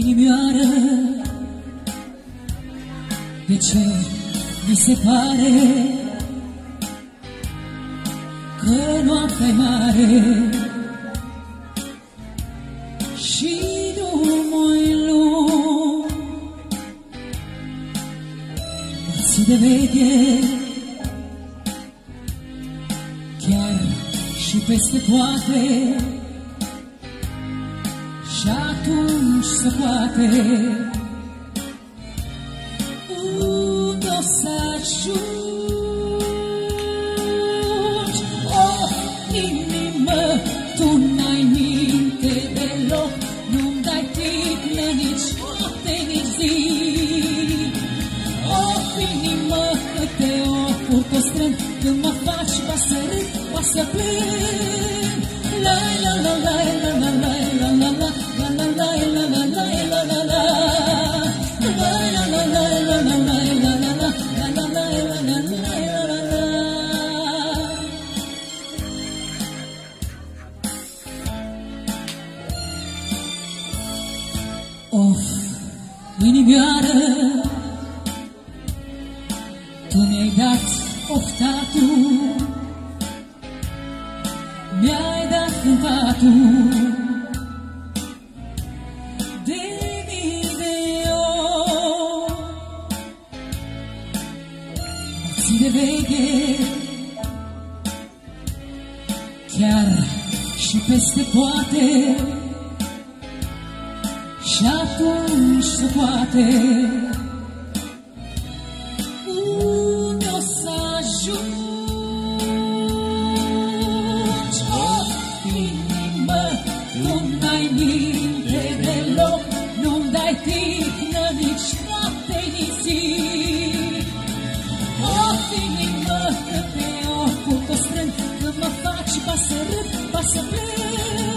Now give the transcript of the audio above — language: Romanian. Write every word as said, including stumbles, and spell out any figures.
inimioară, de ce mi se pare că noaptea-i mare și drumul-i lung? Ți de veche, chiar și peste toate, și atunci se poate. Unde o să ajungi? Oh, inimă, tu n-ai minte deloc, nu-mi dai tihnă nici noapte, nici zi. Oh, inimă, câte ofuri te strâng, când mă faci pa să râd, pa să plâng. La la la la la la la la la la. Oh, inimioară, tu mi-ai dat oftatul, mi-ai dat cântatul de mii de ori. Ți de veche, chiar și peste poate, și atunci se poate. Unde o să ajungi? Oh, inimă, tu n-ai minte deloc, nu-mi dai tihnă nici noapte, nici zi. Oh, inimă, câte ofuri te strâng, când mă faci pa să râd, pa să plâng.